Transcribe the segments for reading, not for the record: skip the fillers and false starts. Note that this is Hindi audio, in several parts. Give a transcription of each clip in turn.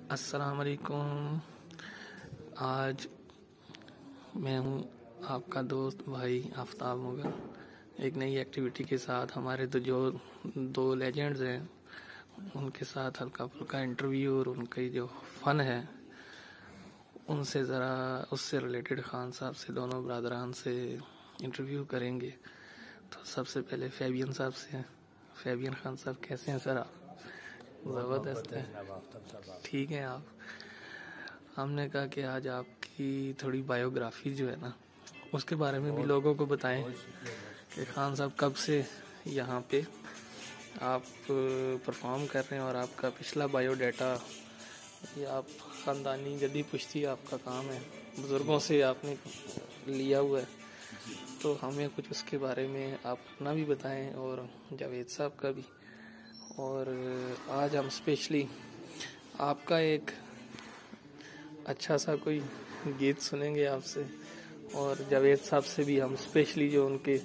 अस्सलाम वालेकुम। आज मैं हूँ आपका दोस्त भाई आफ्ताब मुगल एक नई एक्टिविटी के साथ। हमारे तो जो दो लेजेंड्स हैं उनके साथ हल्का फुल्का इंटरव्यू और उनकी जो फ़न है उनसे ज़रा उससे रिलेटेड खान साहब से, दोनों ब्रदरान से इंटरव्यू करेंगे। तो सबसे पहले फैबियन साहब से। फैबियन खान साहब कैसे हैं सर आप? ज़बरदस्त है, ठीक है आप। हमने कहा कि आज आपकी थोड़ी बायोग्राफी जो है ना उसके बारे में भी लोगों को बताएं कि खान साहब कब से यहाँ पे आप परफॉर्म कर रहे हैं और आपका पिछला बायोडाटा, ये आप ख़ानदानी जदी पुश्ती आपका काम है, बुज़ुर्गों से आपने लिया हुआ है, तो हमें कुछ उसके बारे में आप अपना भी बताएं और जावेद साहब का भी। और आज हम स्पेशली आपका एक अच्छा सा कोई गीत सुनेंगे आपसे, और जावेद साहब से भी हम स्पेशली जो उनके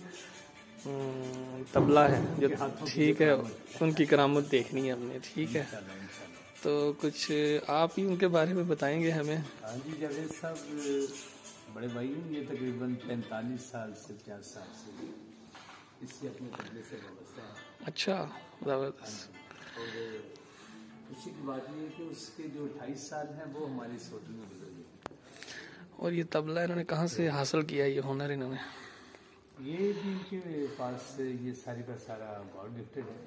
तबला है जो, ठीक है, उनकी करामत देखनी है हमने, ठीक है। तो कुछ आप ही उनके बारे में बताएंगे हमें। हाँ जी, जावेद साहब बड़े भाई हैं, ये तकरीबन 45 साल से 50 साल से इसी अपने तबले से वाबस्ता है। अच्छा, ज़बरदस्त। और उसी की बात ये है कि उसके जो 28 साल हैं वो हमारे इस होटल में गुजरे। और ये तबला इन्होंने कहाँ से हासिल किया, ये हुनर इन्होंने? ये भी इनके पास ये सारी का सारा गॉड गिफ्टेड है।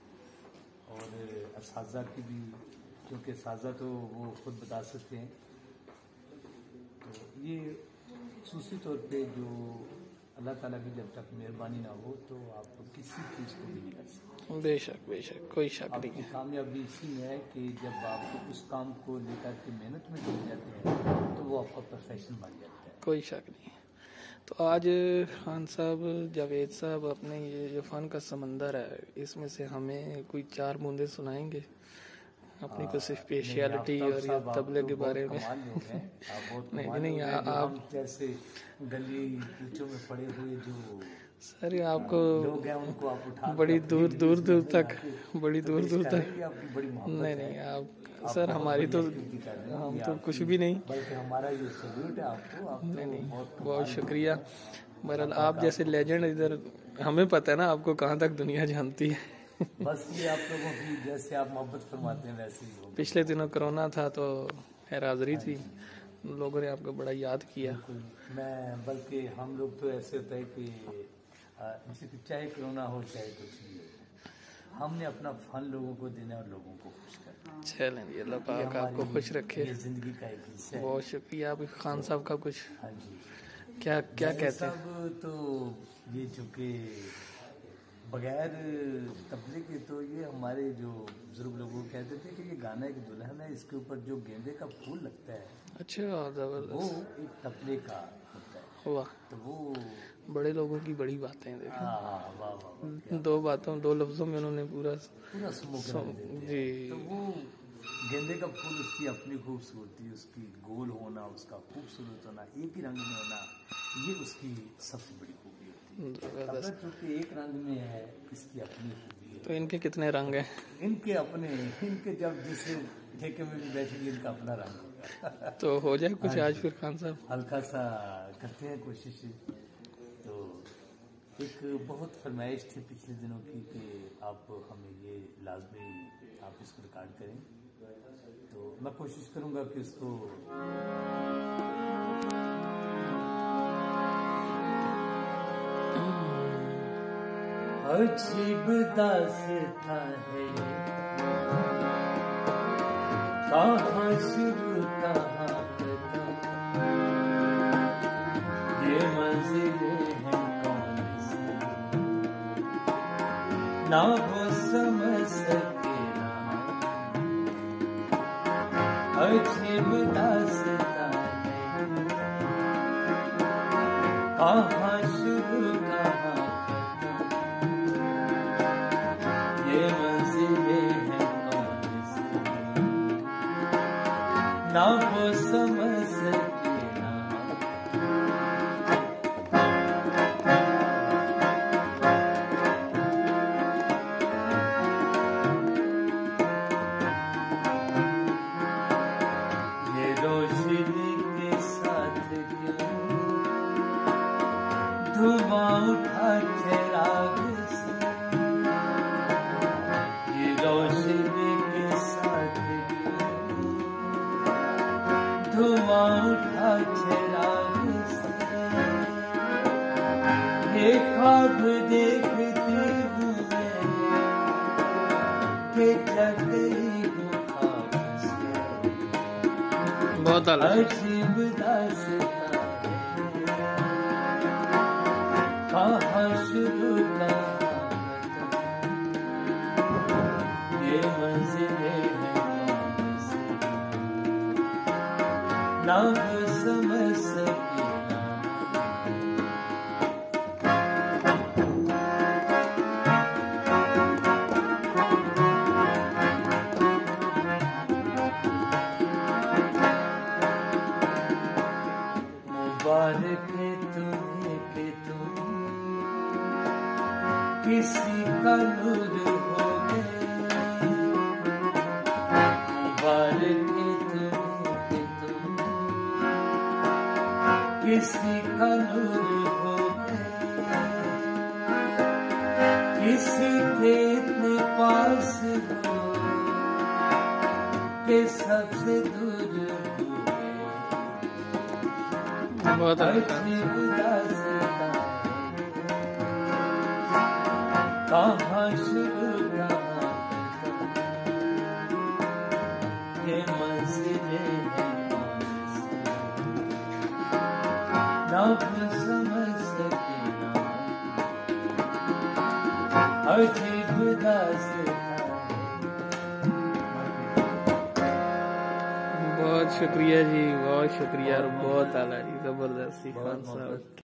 और असाजा की भी, क्योंकि असाजा तो वो खुद बता सकते हैं, तो ये खसूसी तौर पे जो अल्लाह ताला की जब तक मेहरबानी ना हो तो आप किसी चीज़ को भी नहीं कर सकते। बेशक बेशक, कोई शक नहीं है। कामयाबी इसी में है कि जब आप उस काम को लेकर के मेहनत में चले जाते हैं तो वो आपका प्रोफेशन बन जाता है। कोई शक नहीं है। तो आज खान साहब, जावेद साहब, अपने ये जो फ़न का समंदर है इसमें से हमें कोई 4 बूंदे सुनाएंगे अपनी कुछ स्पेशलिटी और ये तबले के बारे में? नहीं नहीं, आप जैसे गली कूचों में पड़े हुए जो सर आपको लोग हैं उनको आप उठा बड़ी दूर दूर तक नहीं नहीं, आप सर हमारी तो हम तो कुछ भी नहीं, बल्कि हमारा ये सल्यूट है आपको। नहीं नहीं, बहुत शुक्रिया। बहरहाल आप जैसे लेजेंड इधर, हमें पता है ना आपको कहाँ तक दुनिया जानती है। बस ये आप लोगों की जैसे आप मोहब्बत फरमाते हैं वैसे ही। पिछले दिनों कोरोना था तो खैर हाजिरी थी, लोगों ने आपको बड़ा याद किया। मैं बल्कि हम लोग तो ऐसे होता है कि चाहे कोरोना हो चाहे कुछ भी हो, हमने अपना फन लोगों को देना और लोगों को खुश करना। चलें, अल्लाह पाक आपको खुश रखे। जिंदगी का एक हिस्सा है। बहुत शुक्रिया। आप खान साहब का कुछ हाँ जी, क्या क्या कहते हैं? सब तो ये चूँकि बगैर तबले के तो ये हमारे जो बुजुर्ग लोग कहते थे कि ये गाना एक दुल्हन है, इसके ऊपर जो गेंदे का फूल लगता है, अच्छा, जबरदस्त, वो एक तबले का होता है। वाह, तो वो बड़े लोगों की बड़ी बातें हैं। देखो, वाह वाह, 2 बातों 2 लफ्जों में उन्होंने पूरा जी। तो वो गेंदे का फूल, उसकी अपनी खूबसूरती, उसकी गोल होना, उसका खूबसूरत होना, एक ही रंग में होना, ये उसकी सबसे बड़ी खूबी होती है। क्योंकि एक रंग में है, इसकी अपनी खूबी है। तो इनके कितने रंग हैं? इनके अपने, इनके जब जिस ठेके में भी बैठेंगे इनका अपना रंग होगा। तो हो जाए कुछ आज फिर खान साहब? हल्का सा करते हैं कोशिश। तो एक बहुत फरमाइश थी पिछले दिनों की कि आप हमें ये लाजमी आप इसको रिकॉर्ड करें, तो मैं कोशिश करूंगा कि उसको अजीब दास्तां है, कहाँ शुरू कहाँ खत्म, ये मंजिलें हैं कौन सी, ना वो समझ सके ना। अजीब दास्तां है, कहाँ शुरू कहाँ खत्म, ये मंजिलें हैं कौन सी, ना वो समझ सके ना। चिराग से ये ख्वाब देखती हूँ मैं कि जग गई हूँ ख्वाब से। बहुत अजीब दास्तां कहाँ शुरू कहाँ ये मंजिलें हैं कौन सी ना वो समझ सकी ना। मुबारक है तुम्हें कि तुम किसी का नूर हो गए। मुबारक है तुम्हें कि तुम किसी का नूर हो गए। किसी के इतने पास हो कि सबसे दूर हो गए। बहुत अजीब दास्तां कहाँ शुरू कहाँ खत्म ये मंजिलें हैं कौन सी ना वो समझ सके ना। अजीब दास्तां। बहुत शुक्रिया जी, बहुत शुक्रिया और बहुत आला जी, जबरदस्त खान साहब।